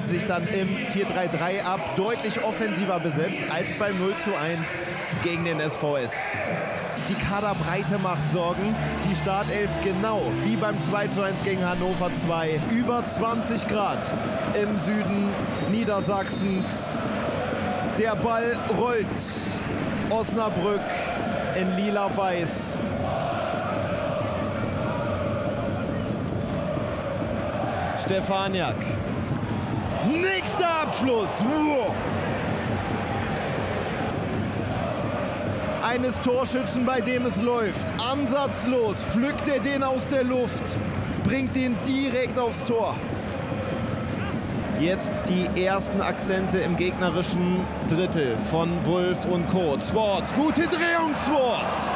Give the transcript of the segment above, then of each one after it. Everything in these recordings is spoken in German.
sich dann im 4-3-3 ab. Deutlich offensiver besetzt als beim 0:1 gegen den SVS. Die Kaderbreite macht Sorgen. Die Startelf genau wie beim 2:1 gegen Hannover 2. Über 20 Grad im Süden Niedersachsens. Der Ball rollt. Osnabrück in lila-weiß. Stefaniak. Nächster Abschluss. Wow. Eines Torschützen, bei dem es läuft. Ansatzlos pflückt er den aus der Luft. Bringt ihn direkt aufs Tor. Jetzt die ersten Akzente im gegnerischen Drittel von Wulff und Co. Zwartz, gute Drehung, Zwartz.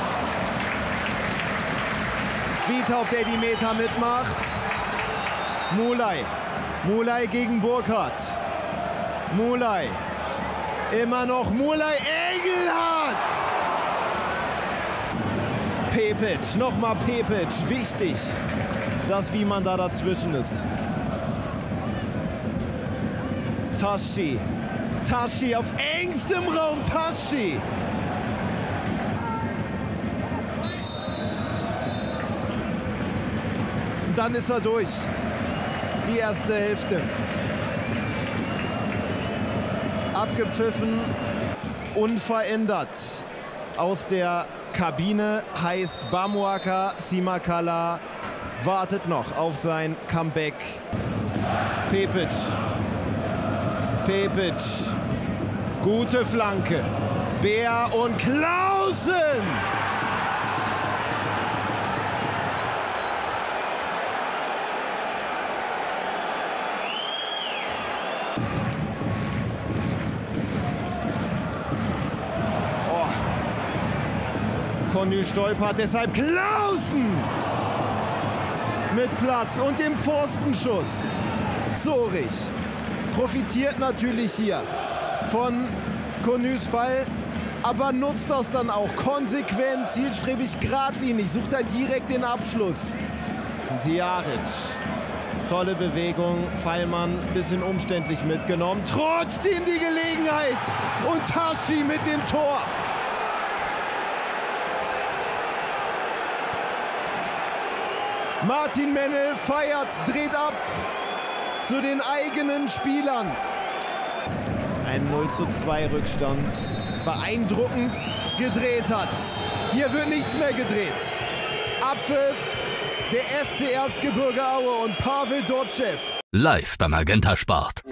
Witthaupt, der die Meter mitmacht. Mulej. Mulej gegen Burkhardt. Mulej. Immer noch Mulej. Engelhardt. Pepic. Nochmal Pepic. Wichtig, dass wie man da dazwischen ist. Tasci. Tasci auf engstem Raum. Tasci. Und dann ist er durch. Die erste Hälfte. Abgepfiffen. Unverändert. Aus der Kabine heißt Bamuaka Simakala wartet noch auf sein Comeback. Pepic. Pepic. Gute Flanke. Bär und Clausen. Conny stolpert, deshalb Clausen mit Platz und dem Pfostenschuss. Zorich profitiert natürlich hier von Connys Fall, aber nutzt das dann auch konsequent, zielstrebig, geradlinig, sucht er direkt den Abschluss. Ziaric, tolle Bewegung, Fallmann ein bisschen umständlich mitgenommen, trotzdem die Gelegenheit und Tasci mit dem Tor. Martin Mennel feiert, dreht ab zu den eigenen Spielern. Ein 0:2 Rückstand. Beeindruckend gedreht hat. Hier wird nichts mehr gedreht. Abpfiff der FC Erzgebirge Aue und Pavel Dotschew. Live beim Magenta Sport.